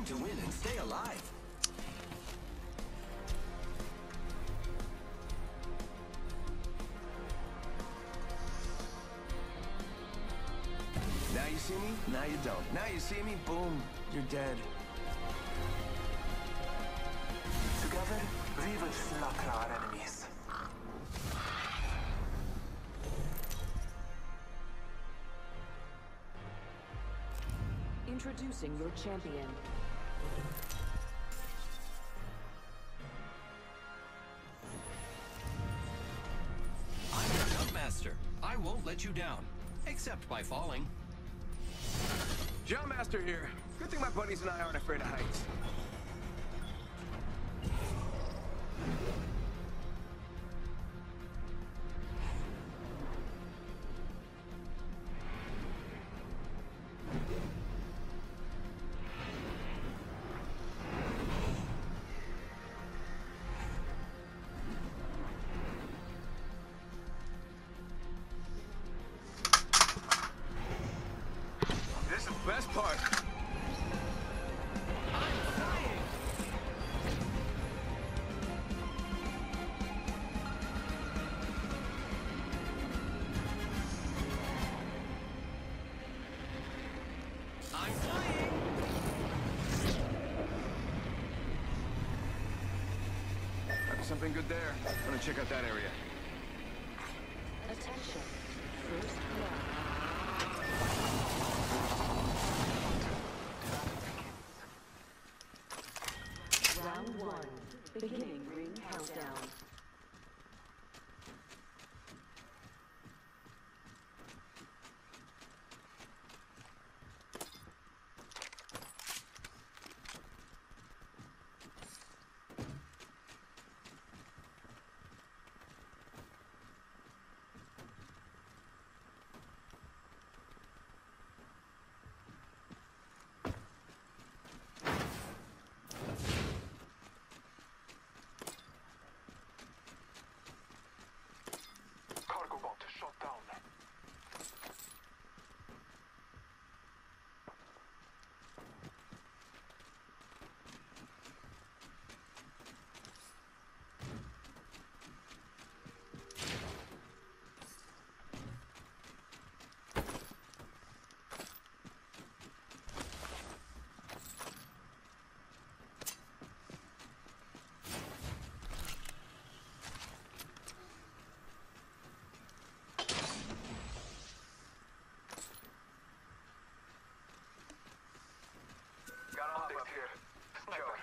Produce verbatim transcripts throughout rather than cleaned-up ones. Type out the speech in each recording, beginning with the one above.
to win and stay alive. Now you see me, now you don't. Now you see me, boom, you're dead. Together, we will slaughter our enemies. Introducing your champion. I'm your Jumpmaster. I won't let you down, except by falling. Jumpmaster here. Good thing my buddies and I aren't afraid of heights. This is the best part. I'm flying! Something good there. I'm gonna check out that area. Attention. First blood. Round one. Beginning ring countdown. Cargo bot shot down. Got an update here. Sniper.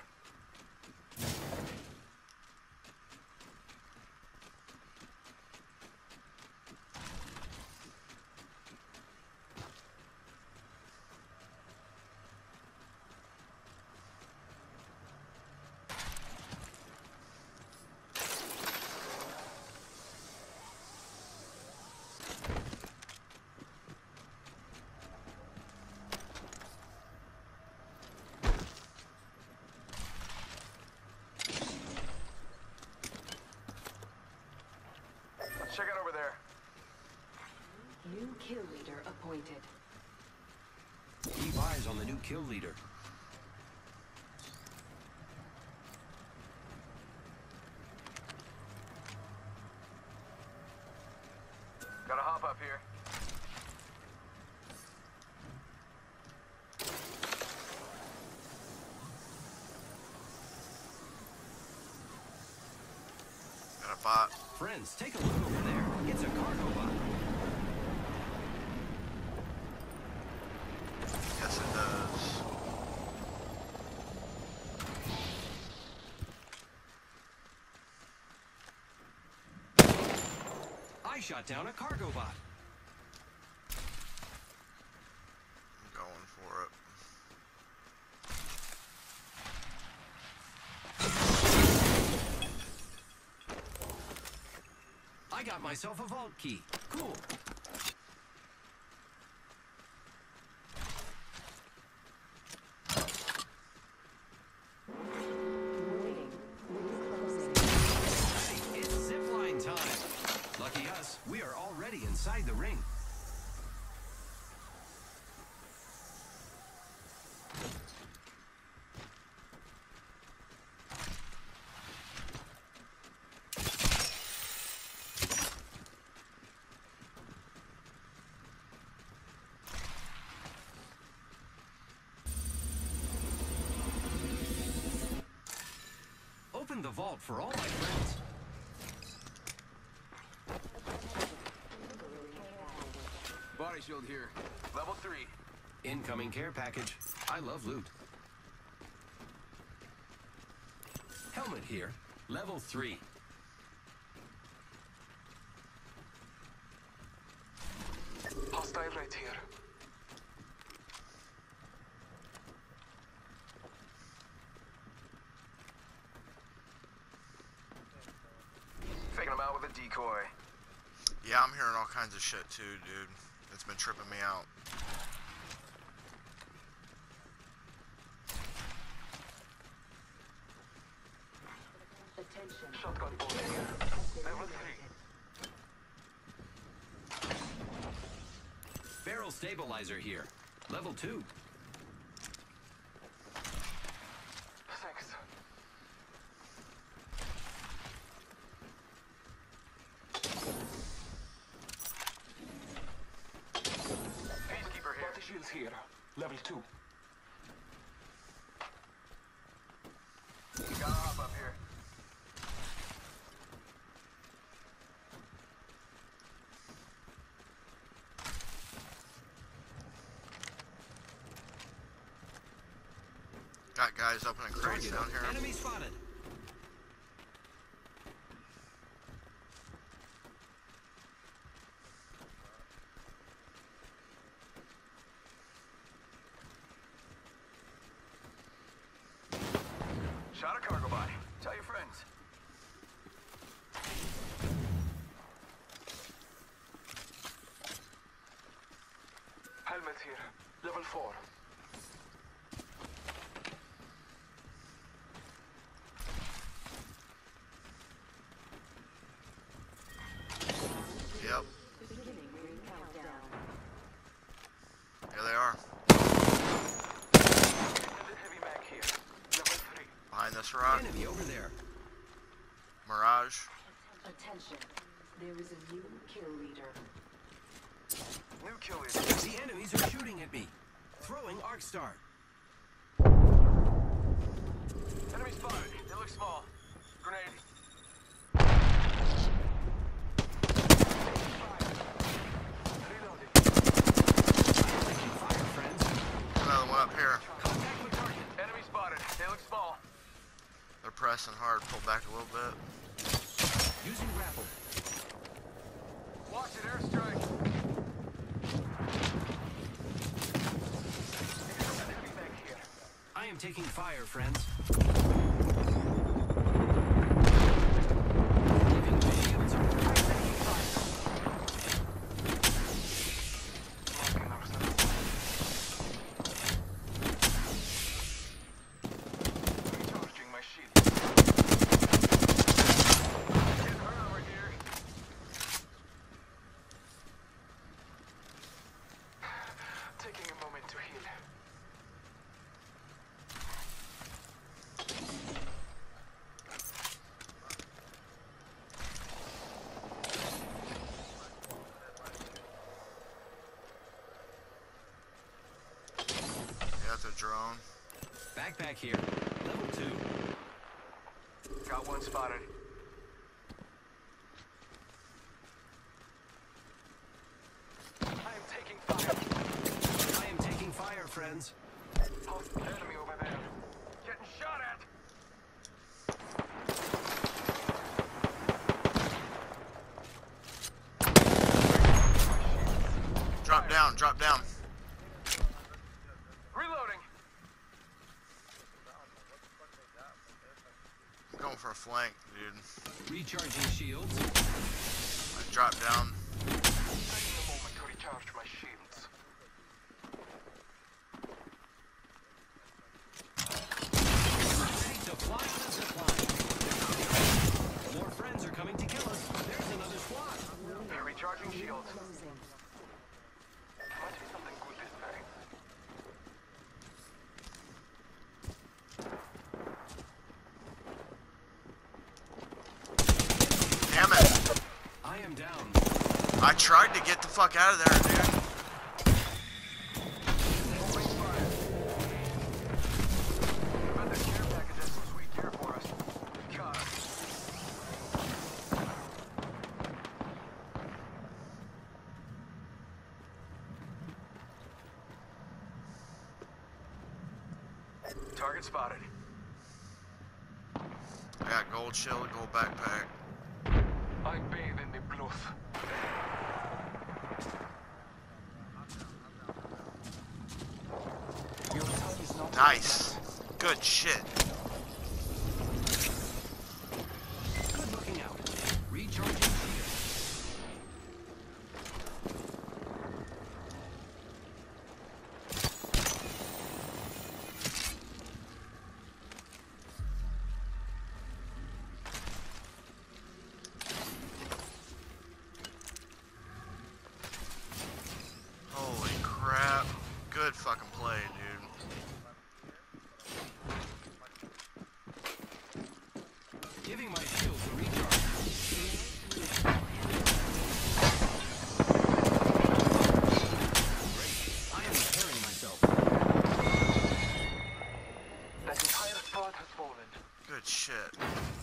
Let's check out over there. New kill leader appointed. Keep eyes on the new kill leader. Gotta hop up here. Got a bot. Friends, take a look over there. It's a cargo bot. Yes, it does. I shot down a cargo bot. I'm going for it. I got myself a vault key. Cool. Waiting. Ring closing. Hey, it's zipline time. Lucky us, we are already inside the ring. salt for all my friends. Body shield here. Level three. Incoming care package. I love loot. Helmet here. Level three. Hostile right here. Faking them out with a decoy. Yeah, I'm hearing all kinds of shit too, dude. It's been tripping me out. Attention. Shotgun bolt here. Level three. Barrel stabilizer here. Level two. Thanks. Peacekeeper here. Body shields here. Level two. You gotta hop up here. Got guys opening crates Target. down here. Enemy spotted. Shot a cargo body. Tell your friends. Helmet here. Level four. Yep. Beginning ring countdown. Here they are. Extended heavy mag here. Level three. Behind this rock. Enemy over there. Mirage. Attention. There is a new kill leader. New kill leader. The enemies are shooting at me. Throwing arc star. Enemy spotted. They look small. Grenade. Reloading. Taking fire, friends. Another one up here. Contact with target. Enemy spotted. They look small. They're pressing hard. Pull back a little bit. Using grapple. Watch it, airstrike. Extended heavy mag here. I am taking fire, friends. Leaving the shields. I'm taking fire. Marking ourselves. Recharging my shield. Getting hurt over here. Taking a moment to heal. Yeah, that's a drone. Backpack here. Level two. Got one spotted. I am taking fire. I am taking fire, friends. Hostile enemy over there. Getting shot at. Drop down. Drop down. Reloading. I'm going for a flank, dude. Recharging shields. I dropped down. Taking a moment to recharge my shields. Ready to fly on a zip line. More friends are coming to kill us. There's another squad. Recharging shields. Closing. Must be something good this time. Damn it. I am down. I tried to get the fuck out of there, dude. Opening fire. I bet that care package has some sweet gear for us. Got us. Target spotted. I got gold shield, gold backpack. I bathe in the blood. Your son is not Nice. Good shit. Good looking out. Recharging shield. Holy crap. Good fucking play, dude. Giving my shields a recharge. Great. I am repairing myself. That entire squad has fallen. Good shit.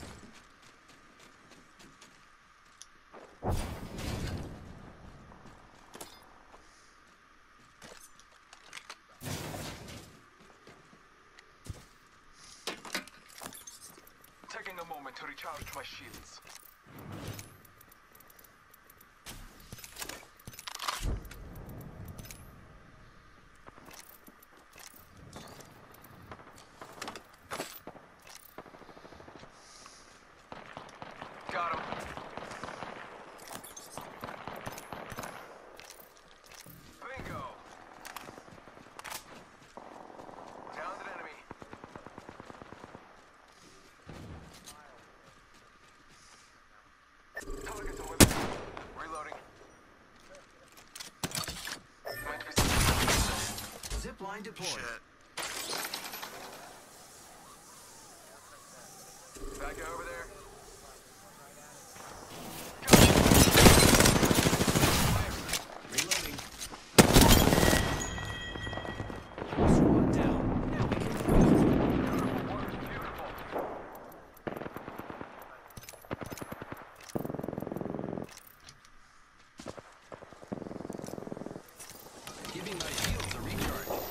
Taking a moment to recharge my shields. Got him. Bingo. Downed an enemy. Targets over there. Reloading. Might be Zip line deployed. Shit. Back over there. Reloading. Squad down. Now we can fight. beautiful. Giving my shields a recharge.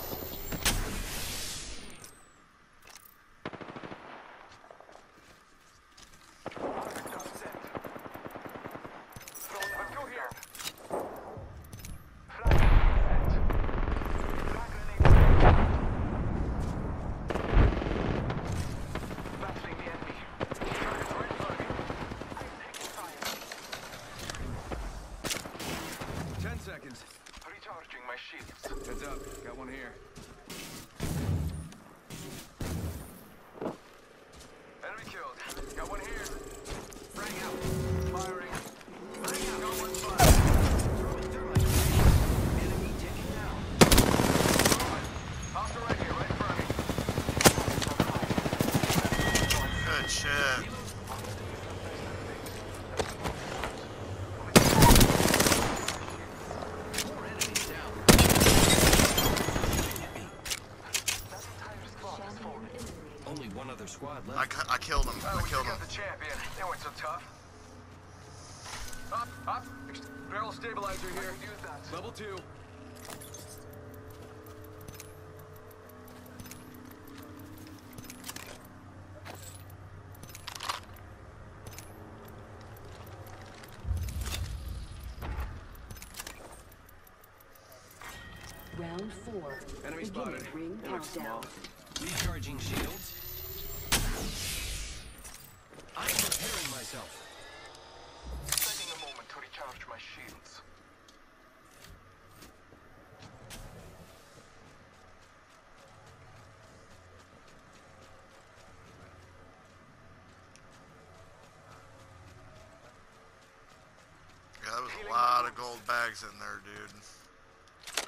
Just set. Throwing a two here. Flag grenade set. Flag grenade set. Battling the enemy. Target's right in front of me. I'm taking fire. Ten seconds. Recharging my shields. Heads up. Got one here. Enemy killed. Got one here. Frag out. Firing. Frag out. Got one fired. Throwing thermite. Enemy taken down. Hostile right here, right in front of me. Good shit. More enemies down. That entire squad has fallen. Only one other squad I, left. cu- I killed him. Oh, I we killed took him. out the champion. They weren't so tough. Up, up. Ex- Barrel stabilizer here. Use that. Level two. Round four. Enemy Beginning spotted. ring They look countdown. small. Recharging shields. I am repairing myself. Taking a moment to recharge my shields. Yeah, there was a lot of gold bags in there, dude.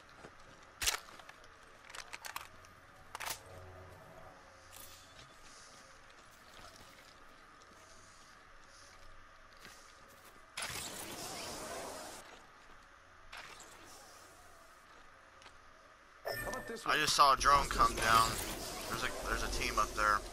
How about this I one? just saw a drone come down. There's a there's a team up there.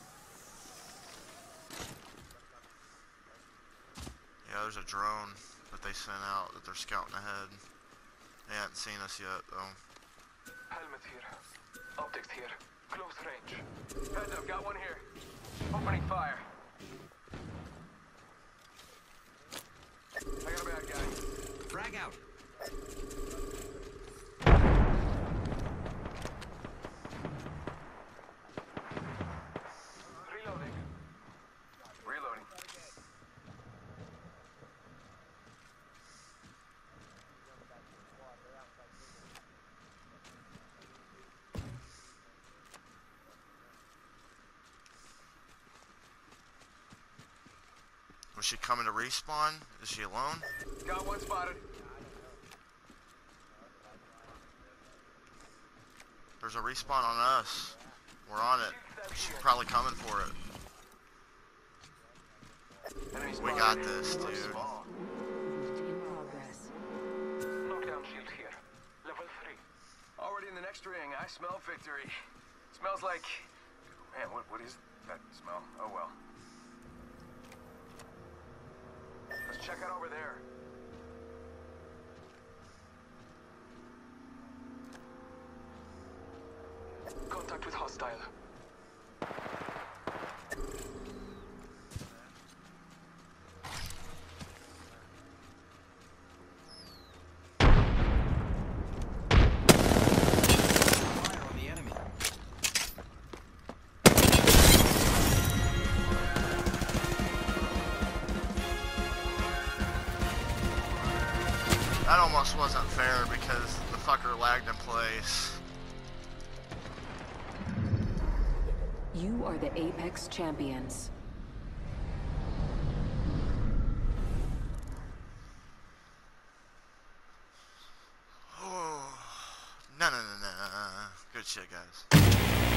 Yeah, there's a drone. that they sent out, that they're scouting ahead. They hadn't seen us yet, though. Helmet here. Optics here. Close range. Heads up, got one here. Opening fire. I got a bad guy. Frag out. Reloading. Reloading. Was she coming to respawn? Is she alone? Got one spotted. There's a respawn on us. We're on it. She's probably coming for it. Enemy We spotted. got this, dude. Small. In progress. Knockdown shield here. Level three. Already in the next ring. I smell victory. Smells like... Man, what, what is that smell? Oh, well. Let's check out over there. Contact with hostile. Fire on the enemy. That almost wasn't fair because the fucker lagged in place. You are the Apex Champions. Oh, no, no, no, no. Good shit, guys.